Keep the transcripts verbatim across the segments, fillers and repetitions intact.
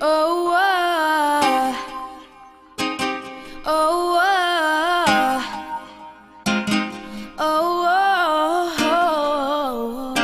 Oh, oh, oh, oh, oh,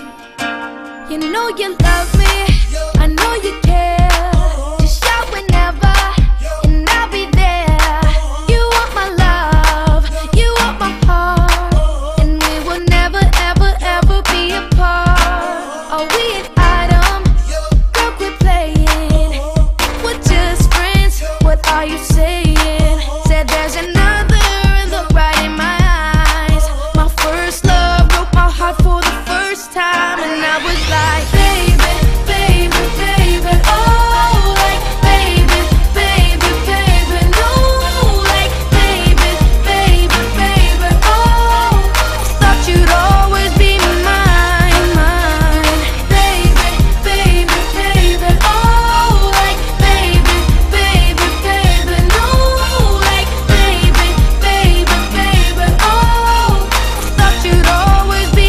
oh. You know you love me, I know you care. Just shout whenever, and I'll be there. You want my love, you want my heart, and we will never, ever, ever be apart. Are we an item? Girl, quit playing. We're just friends, what are you saying? Said there's another, and look right in my eyes. My first love broke my heart for the first time, and I was like, baby, baby, baby, oh, like, baby, baby, baby, no, like, baby, baby, baby, oh, thought you'd always be mine, mine, baby, baby, baby, oh, like, baby, baby, baby, no, like, baby, baby, baby, oh, thought you'd always be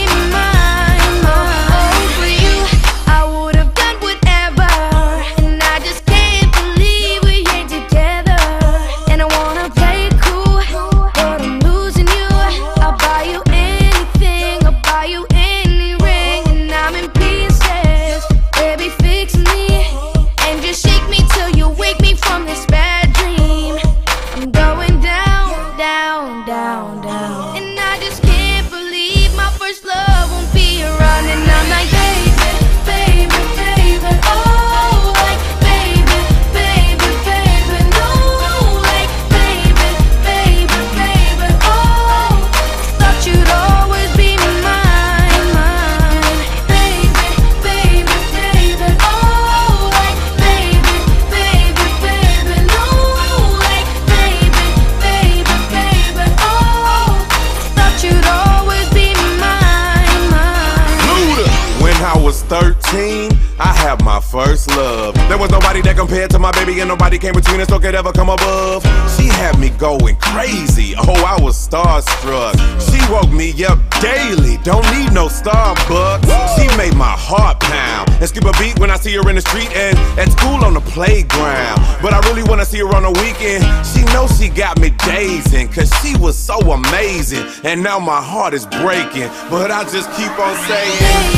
mine, mine. For you, I would have done whatever, and I just can't believe we ain't together. And I wanna play it cool, but I'm losing you. I'll buy you anything, I'll buy you any ring, and I'm in pieces. Baby, fix me, and just shake me till you wake me from this bad dream. I'm going down, down, down, down, and I just can't believe my first love won't be around. And I'm like, baby, baby, baby, oh, like, baby, baby, baby, no, like, baby, baby, baby, oh, thought you'd always be mine, mine, baby, baby, baby, oh, like, baby, baby, baby, no, like, baby, baby, baby, oh, thought you'd always be mine, mine. Luda. When I was thirteen, I had my first love. There was nobody that compared to my baby, and nobody came between us or could ever come above. She had me going crazy, oh, I was starstruck. She woke me up daily, don't need no Starbucks. She made my heart pound and skip a beat when I see her in the street and at school on the playground. But I really wanna see her on the weekend. She knows she got me dazing, cause she was so amazing. And now my heart is breaking, but I just keep on saying,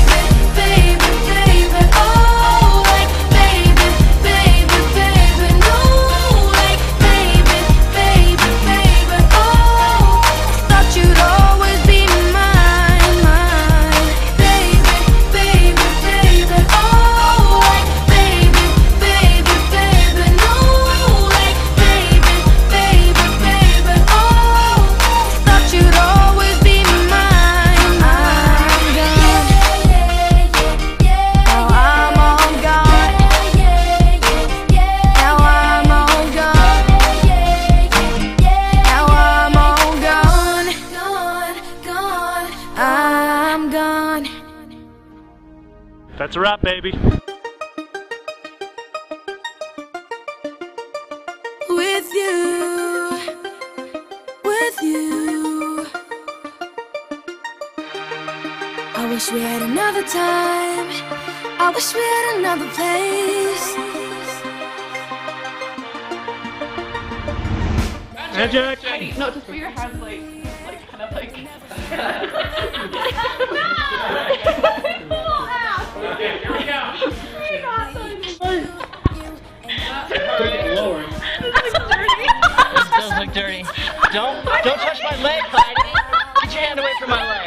Baby, baby, oh, like, baby, baby, baby, no, like, baby, baby, baby, oh, thought you'd always be mine, mine, baby, baby, baby, oh, like, baby, baby, baby, no, like, baby, baby, baby, oh, thought you'd always be mine, mine. Now I'm all gone. Now I'm all gone. Now I'm all gone. Gone, gone. I'm gone. That's a wrap, baby. With you, with you. I wish we had another time. I wish we had another place. Magic! No, just put your hands like, like kind of like. Okay, here we go. Lower. This does look dirty. Don't don't touch my leg, Heidi. Get your hand away from my leg.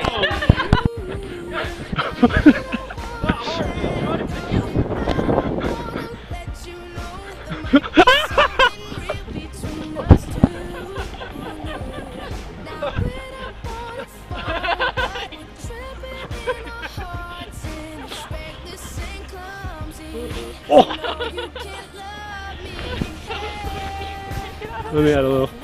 Let me add a little.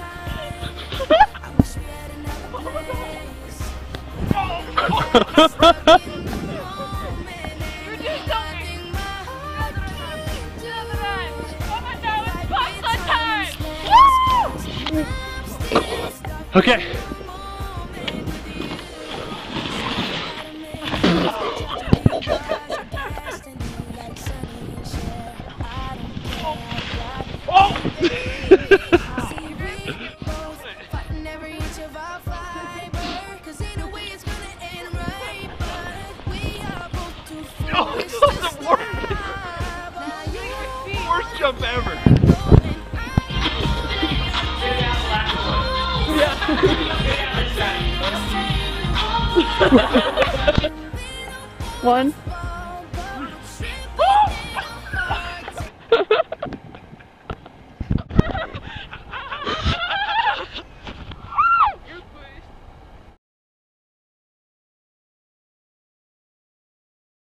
Okay. One.